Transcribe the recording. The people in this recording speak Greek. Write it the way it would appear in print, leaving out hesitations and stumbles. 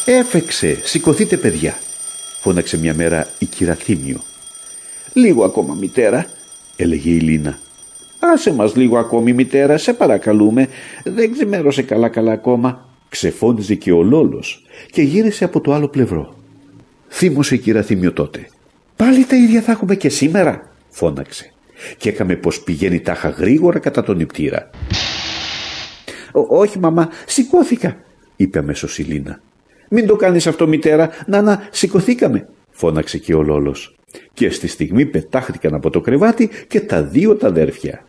«Έφεξε, σηκωθείτε παιδιά», φώναξε μια μέρα η κυρα Θήμιο. «Λίγο ακόμα, μητέρα», έλεγε η Λίνα. «Άσε μας λίγο ακόμη, μητέρα, σε παρακαλούμε, δεν ξημέρωσε καλά ακόμα», ξεφώνιζε και ο Λόλος και γύρισε από το άλλο πλευρό. Θύμωσε η κυρα Θήμιο τότε. «Πάλι τα ίδια θα έχουμε και σήμερα», φώναξε και έκαμε πως πηγαίνει τάχα γρήγορα κατά τον νηπτήρα. «Όχι μαμά, σηκώθηκα», είπε αμέσως η Λίνα. «Μην το κάνεις αυτό, μητέρα, να, σηκωθήκαμε», φώναξε και ο Λόλος. Και στη στιγμή πετάχτηκαν από το κρεβάτι και τα δύο τα αδέρφια.